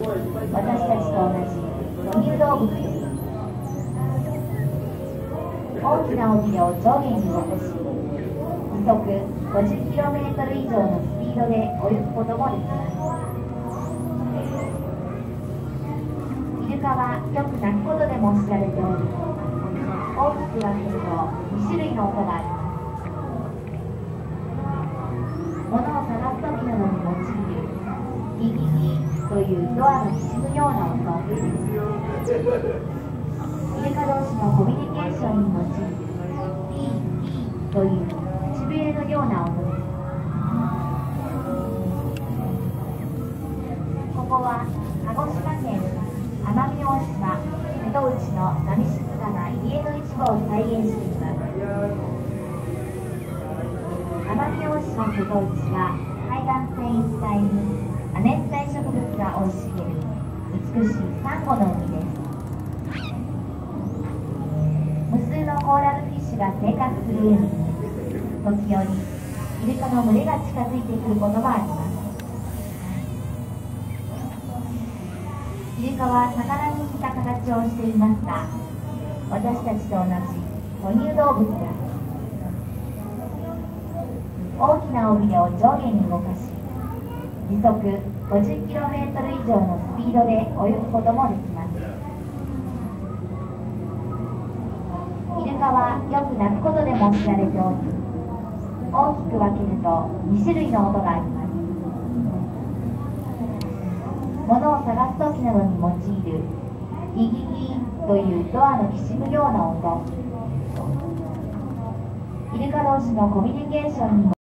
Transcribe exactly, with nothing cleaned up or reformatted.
私たちと同じ哺乳動物です。大きな尾びれを上下に動かし、時速 ごじゅっキロメートル 以上のスピードで泳ぐこともできます。イルカはよく鳴くことでも知られており、大きく分けるとに種類の音があります。物を探す時などに用いるギギギというドアのきしむような音、イルカ同士のコミュニケーションに用いるピーピーという口笛のような音です。ここは鹿児島県奄美大島瀬戸内の波静かな入り江の一部を再現しています。奄美大島瀬戸内は海岸線一帯に亜熱帯植物が生い茂る美しいサンゴの海です。無数のコーラルフィッシュが生活する海に時折イルカの群れが近づいてくることもあります。イルカは魚に似た形をしていますが、私たちと同じ哺乳動物です。大きな尾びれを上下に動かし、時速 ごじゅっキロメートル 以上のスピードで泳ぐこともできます。イルカはよく鳴くことでも知られており、大きく分けるとに種類の音があります。物を探す時などに用いるギギギというドアのきしむような音、イルカ同士のコミュニケーションにも